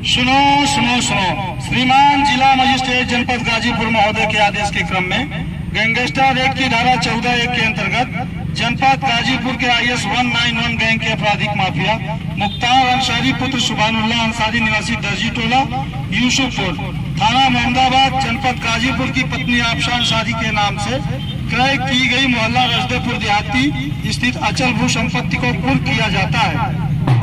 सुनो सुनो सुनो। श्रीमान जिला मजिस्ट्रेट जनपद गाजीपुर महोदय के आदेश के क्रम में गैंगस्टर एक्ट की धारा 14(1) के अंतर्गत जनपद गाजीपुर के IS 191 गैंग के आपराधिक माफिया मुख्तार अंसारी पुत्र सुभानुल्लाह अंसारी निवासी दर्जी टोला यूसुफपुर थाना मोहम्मदाबाद जनपद गाजीपुर की पत्नी आफशान शादी के नाम से क्रय की गई मोहल्ला रजदेपुर देहाती स्थित अचल भू संपत्ति को कुर्क किया जाता है।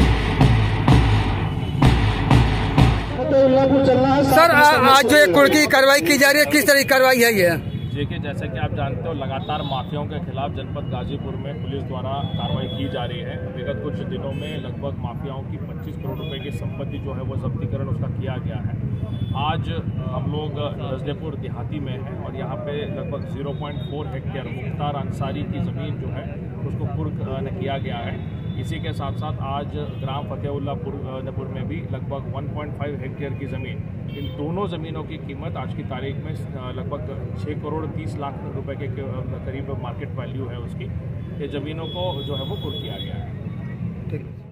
सर आज जो कुर्की की कार्रवाई की जा रही है, किस तरह की कार्रवाई है ये? देखिए, जैसे कि आप जानते हो, लगातार माफियाओं के खिलाफ जनपद गाजीपुर में पुलिस द्वारा कार्रवाई की जा रही है। विगत कुछ दिनों में लगभग माफियाओं की 25 करोड़ रुपए की संपत्ति जो है वो जब्तीकरण उसका किया गया है। आज हम लोग रजदेपुर देहाती में हैं और यहाँ पे लगभग 0.4 हेक्टेयर मुख्तार अंसारी की ज़मीन जो है उसको कुर्क किया गया है। इसी के साथ साथ आज ग्राम फतेहुल्लापुर में भी लगभग 1.5 हेक्टेयर की ज़मीन, इन दोनों ज़मीनों की कीमत आज की तारीख में लगभग 6 करोड़ 30 लाख रुपए के करीब मार्केट वैल्यू है उसकी। ये ज़मीनों को जो है वो कुर्क किया गया है। ठीक।